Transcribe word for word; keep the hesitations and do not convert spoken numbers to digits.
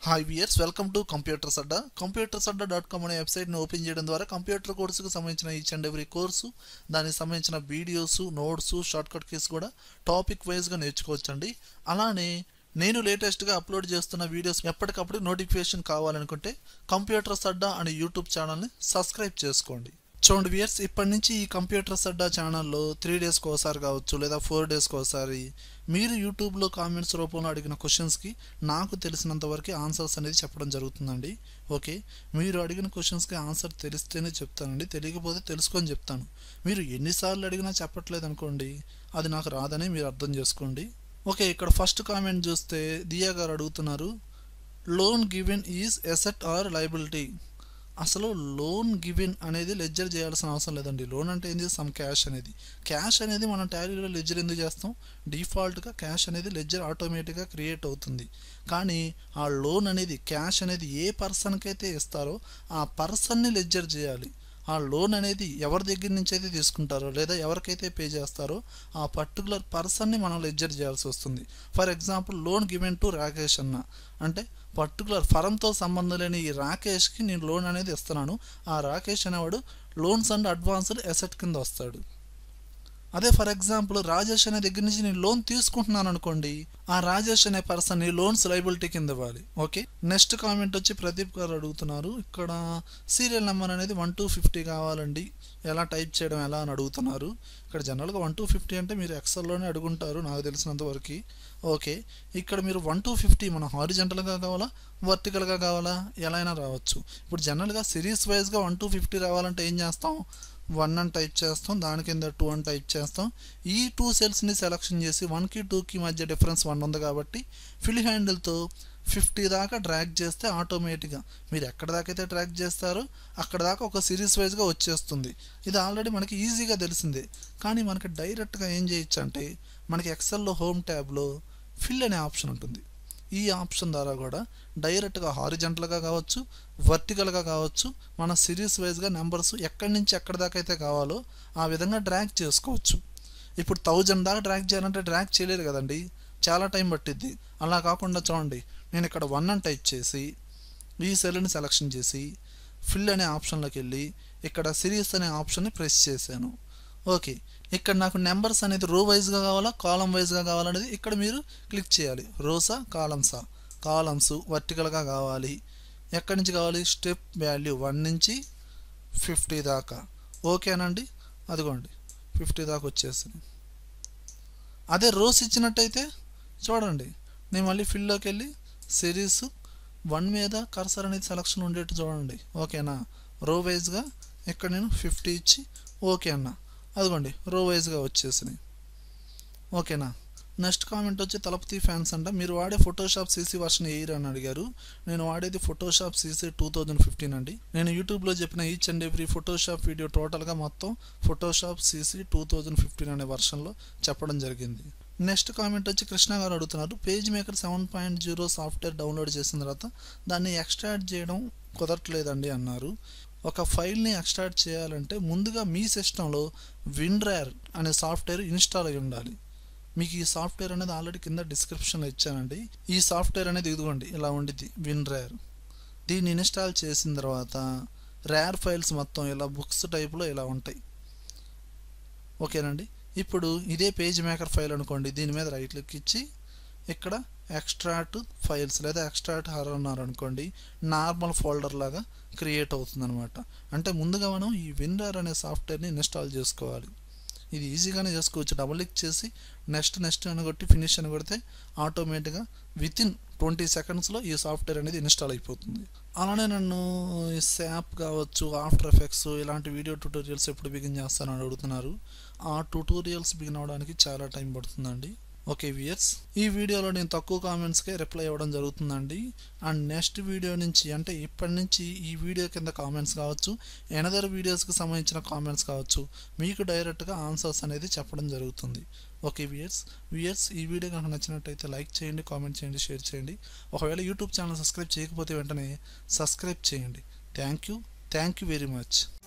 Hi viewers welcome to computers Adda computers Adda dot com అనే వెబ్సైట్ని open చేయడం ద్వారా కంప్యూటర్ కోర్సుకు సంబంధించిన ఈచ్ అండ్ ఎవ్రీ కోర్సు దానికి సంబంధించిన వీడియోస్ నోట్స్ షార్ట్కట్ కీస్ కూడా టాపిక్ వైజ్గా నేర్చుకోవచ్చండి. అలానే నేను లేటెస్ట్గా అప్లోడ్ చేస్తున్న వీడియోస్ ఎప్పటికప్పుడు నోటిఫికేషన్ కావాలనుకుంటే కంప్యూటర్స్ అడ్డా అనే యూట్యూబ్ ఛానల్ని సబ్స్క్రైబ్ చేసుకోండి. చూడండి వియర్స్, ఇప్పటి నుంచి ఈ కంప్యూటర్స్ అడ్డా ఛానల్లో త్రీ డేస్కి ఒకసారి కావచ్చు లేదా ఫోర్ డేస్కి ఒకసారి మీరు యూట్యూబ్లో కామెంట్స్ రూపంలో అడిగిన క్వశ్చన్స్కి నాకు తెలిసినంత వరకు ఆన్సర్స్ అనేది చెప్పడం జరుగుతుందండి. ఓకే, మీరు అడిగిన క్వశ్చన్స్కి ఆన్సర్ తెలిస్తేనే చెప్తానండి, తెలియకపోతే తెలుసుకొని చెప్తాను. మీరు ఎన్నిసార్లు అడిగినా చెప్పట్లేదు అనుకోండి, అది నాకు రాదని మీరు అర్థం చేసుకోండి. ఓకే, ఇక్కడ ఫస్ట్ కామెంట్ చూస్తే దియా గారు అడుగుతున్నారు, loan given is asset or liability. అసలు లోన్ గివెన్ అనేది లెడ్జర్ చేయాల్సిన అవసరం లేదండి. లోన్ అంటే ఏంది? సమ్ క్యాష్ అనేది. క్యాష్ అనేది మనం టాలీలో లెడ్జర్ ఎందుకు చేస్తాం? డిఫాల్ట్గా క్యాష్ అనేది లెడ్జర్ ఆటోమేటిక్గా క్రియేట్ అవుతుంది. కానీ ఆ లోన్ అనేది క్యాష్ అనేది ఏ పర్సన్కి అయితే ఇస్తారో ఆ పర్సన్ని లెడ్జర్ చేయాలి. ఆ లోన్ అనేది ఎవరి దగ్గర నుంచి అయితే తీసుకుంటారో లేదా ఎవరికైతే పే చేస్తారో ఆ పర్టికులర్ పర్సన్ని మనం లెడ్జర్ చేయాల్సి వస్తుంది. For example, loan given to Rakesh అన్న అంటే పర్టికులర్ ఫరంతో సంబంధం లేని ఈ రాకేష్కి నేను లోన్ అనేది ఇస్తున్నాను. ఆ రాకేష్ అనేవాడు లోన్స్ అండ్ అడ్వాన్స్డ్ ఎసెట్ కింద వస్తాడు. అదే ఫర్ ఎగ్జాంపుల్ రాజేష్ అనే దగ్గర నుంచి నేను లోన్ తీసుకుంటున్నాను అనుకోండి, ఆ రాజేష్ అనే పర్సన్ని లోన్స్ లయబిలిటీ కింద ఇవ్వాలి. ఓకే, నెక్స్ట్ కామెంట్ వచ్చి ప్రదీప్ గారు అడుగుతున్నారు, ఇక్కడ సీరియల్ నెంబర్ అనేది వన్ టూ ఫిఫ్టీ కావాలండి, ఎలా టైప్ చేయడం ఎలా అని అడుగుతున్నారు. ఇక్కడ జనరల్గా వన్ టూ ఫిఫ్టీ అంటే మీరు ఎక్సెల్లోనే అడుగుంటారు నాకు తెలిసినంత వరకు. ఓకే, ఇక్కడ మీరు వన్ టూ ఫిఫ్టీ మనం హారిజెంటల్గా కావాలా వర్టికల్గా కావాలా ఎలా అయినా రావచ్చు. ఇప్పుడు జనరల్గా సిరీస్ వైజ్గా వన్ టూ ఫిఫ్టీ రావాలంటే ఏం చేస్తాం? వన్ అని టైప్ చేస్తాం, దాని కింద టూ అని టైప్ చేస్తాం. ఈ టూ సెల్స్ని సెలెక్షన్ చేసి వన్కి టూకి మధ్య డిఫరెన్స్ వన్ ఉంది కాబట్టి ఫిల్ హ్యాండిల్తో ఫిఫ్టీ దాకా డ్రాగ్ చేస్తే ఆటోమేటిక్గా మీరు ఎక్కడ దాకా అయితే ట్రాక్ చేస్తారో అక్కడ దాకా ఒక సిరీస్ వైజ్గా వచ్చేస్తుంది. ఇది ఆల్రెడీ మనకి ఈజీగా తెలిసిందే. కానీ మనకి డైరెక్ట్గా ఏం చేయొచ్చు అంటే మనకి ఎక్సెల్లో హోమ్ ట్యాబ్లో ఫిల్ అనే ఆప్షన్ ఉంటుంది. ఈ ఆప్షన్ ద్వారా కూడా డైరెక్ట్గా హారిజెంటల్గా కావచ్చు వర్టికల్గా కావచ్చు మన సిరీస్ వైజ్గా నెంబర్స్ ఎక్కడి నుంచి ఎక్కడి దాకా అయితే కావాలో ఆ విధంగా డ్రాగ్ చేసుకోవచ్చు. ఇప్పుడు థౌజండ్ దాకా డ్రాగ్ చేయాలంటే డ్రాగ్ చేయలేరు కదండి, చాలా టైం పట్టిద్ది. అలా కాకుండా చూడండి, నేను ఇక్కడ వన్ అని టైప్ చేసి ఈ సెల్ని సెలెక్షన్ చేసి ఫిల్ అనే ఆప్షన్లోకి వెళ్ళి ఇక్కడ సిరీస్ అనే ఆప్షన్ని ప్రెస్ చేశాను. ఓకే, ఇక్కడ నాకు నెంబర్స్ అనేది రో వైజ్గా కావాలా కాలం వైజ్గా కావాలనేది ఇక్కడ మీరు క్లిక్ చేయాలి. రోసా కాలమ్సా? కాలమ్స్ వర్టికల్గా కావాలి. ఎక్కడి నుంచి కావాలి? స్టెప్ వాల్యూ వన్ నుంచి ఫిఫ్టీ దాకా. ఓకేనండి, అదిగోండి ఫిఫ్టీ దాకా వచ్చేసింది. అదే రోస్ ఇచ్చినట్టయితే చూడండి, నేను మళ్ళీ ఫిల్లోకి వెళ్ళి సిరీస్ వన్ మీద కర్సర్ అనేది సెలక్షన్ ఉండేట్టు చూడండి. ఓకేనా, రో వైజ్గా ఇక్కడ నేను ఫిఫ్టీ ఇచ్చి ఓకే అన్న, అదిగోండి రో వైజ్గా వచ్చేసినాయి. ఓకేనా, నెక్స్ట్ కామెంట్ వచ్చి తలపతి ఫ్యాన్స్ అంట, మీరు వాడే ఫోటోషాప్ సీసీ వర్షన్ ఎయిర్ అని అడిగారు. నేను వాడేది Photoshop CC two thousand fifteen అండి. నేను యూట్యూబ్లో చెప్పిన each and every Photoshop video టోటల్గా మొత్తం Photoshop CC two thousand fifteen అనే వర్షన్లో చెప్పడం జరిగింది. నెక్స్ట్ కామెంట్ వచ్చి కృష్ణ గారు అడుగుతున్నారు, PageMaker seven point zero software download చేసిన తర్వాత దాన్ని ఎక్స్ట్రాక్ట్ చేయడం కుదరట్లేదండి అన్నారు. ఒక ఫైల్ని ఎక్స్ట్రాక్ట్ చేయాలంటే ముందుగా మీ సిస్టంలో విన్రార్ అనే సాఫ్ట్వేర్ ఇన్స్టాల్ అయి ఉండాలి. మీకు ఈ సాఫ్ట్వేర్ అనేది ఆల్రెడీ కింద డిస్క్రిప్షన్లో ఇచ్చానండి. ఈ సాఫ్ట్వేర్ అనేది ఇదిగోండి ఇలా ఉండిద్ది, విన్రార్. దీన్ని ఇన్స్టాల్ చేసిన తర్వాత ర్యార్ ఫైల్స్ మొత్తం ఇలా బుక్స్ టైప్లో ఇలా ఉంటాయి. ఓకేనండి, ఇప్పుడు ఇదే పేజ్ మేకర్ ఫైల్ అనుకోండి, దీని మీద రైట్ క్లిక్ ఇచ్చి ఇక్కడ ఎక్స్ట్రాక్ట్ ఫైల్స్ లేదా ఎక్స్ట్రాక్ట్ హర్ అన్నారు అనుకోండి, నార్మల్ ఫోల్డర్ లాగా క్రియేట్ అవుతుంది అనమాట. అంటే ముందుగా మనం ఈ విన్రార్ అనే సాఫ్ట్వేర్ని ఇన్స్టాల్ చేసుకోవాలి. ఇది ఈజీగానే చేసుకోవచ్చు. డబుల్ క్లిక్ చేసి నెక్స్ట్ నెక్స్ట్ అని కొట్టి ఫినిష్ అని కొడితే ఆటోమేటిక్గా విత్ ఇన్ ట్వంటీ సెకండ్స్లో ఈ సాఫ్ట్వేర్ అనేది ఇన్స్టాల్ అయిపోతుంది. అలానే నన్ను శాప్ కావచ్చు ఆఫ్టర్ ఎఫెక్ట్స్ ఇలాంటి వీడియో ట్యూటోరియల్స్ ఎప్పుడు బిగిన్ చేస్తానని అడుగుతున్నారు. ఆ ట్యూటోరియల్స్ బిగిన్ అవ్వడానికి చాలా టైం పడుతుందండి. ఓకే వియర్స్, ఈ వీడియోలో నేను తక్కువ కామెంట్స్కే రిప్లై ఇవ్వడం జరుగుతుందండి. అండ్ నెక్స్ట్ వీడియో నుంచి అంటే ఇప్పటి నుంచి ఈ వీడియో కింద కామెంట్స్ కావచ్చు ఎనదర్ వీడియోస్కి సంబంధించిన కామెంట్స్ కావచ్చు మీకు డైరెక్ట్గా ఆన్సర్స్ అనేది చెప్పడం జరుగుతుంది. ఓకే వియర్స్ వియర్స్ ఈ వీడియో కనుక నచ్చినట్టయితే లైక్ చేయండి, కామెంట్ చేయండి, షేర్ చేయండి. ఒకవేళ యూట్యూబ్ ఛానల్ సబ్స్క్రైబ్ చేయకపోతే వెంటనే సబ్స్క్రైబ్ చేయండి. Thank you thank you very much.